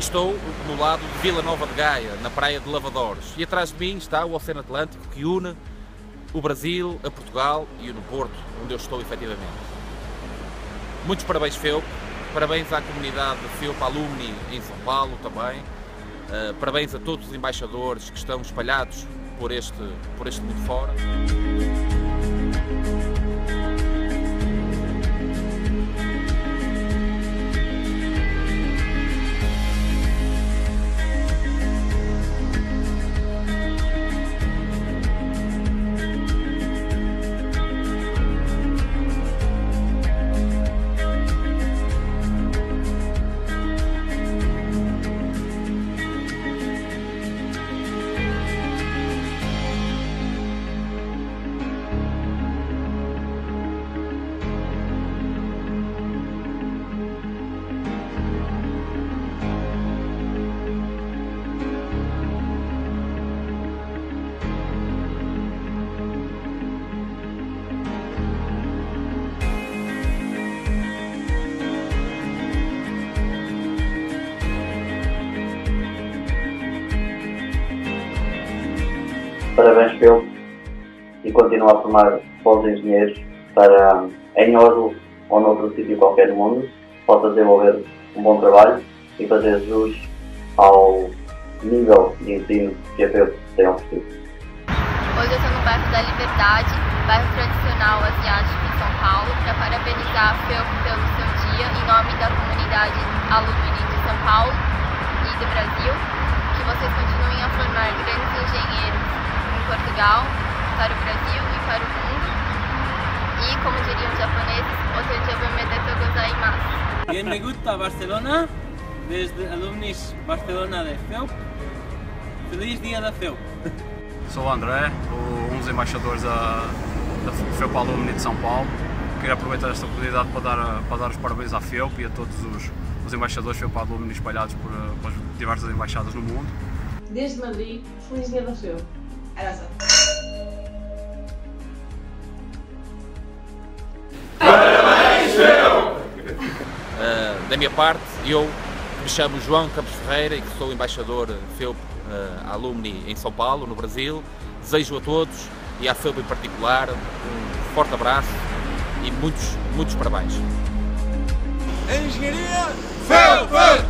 estou no lado de Vila Nova de Gaia, na praia de Lavadores, e atrás de mim está o Oceano Atlântico, que une o Brasil a Portugal e no Porto, onde eu estou efetivamente. Muitos parabéns, FEUP, parabéns à comunidade de FEUP Alumni em São Paulo também, parabéns a todos os embaixadores que estão espalhados por este mundo fora. Parabéns, FEUP, e continua a formar bons engenheiros para, em Oslo ou noutro sítio qualquer no mundo, possa desenvolver um bom trabalho e fazer jus ao nível de ensino que a FEUP tem oferecido. Hoje eu estou no bairro da Liberdade, bairro tradicional asiático em São Paulo, para parabenizar a FEUP pelo seu dia em nome da comunidade alumni de São Paulo e do Brasil. Que vocês continuem a formar grandes engenheiros em Portugal, para o Brasil e para o mundo. E, como diriam os japoneses, otajabu medetou gozaimasu. Bien me gusta Barcelona, desde alumnis Barcelona de FEUP. Feliz dia da FEUP! Sou o André, um dos embaixadores da FEUP Alumni de São Paulo. Queria aproveitar esta oportunidade para dar os parabéns à FEUP e a todos os embaixadores FEUP Alumni espalhados por diversas embaixadas no mundo. Desde Madrid, feliz dia da FEUP! Parabéns, FEUP! Da minha parte, eu me chamo João Campos Ferreira e que sou embaixador FEUP Alumni em São Paulo, no Brasil. Desejo a todos e à FEUP em particular um forte abraço e muitos parabéns. Engenharia FEUP!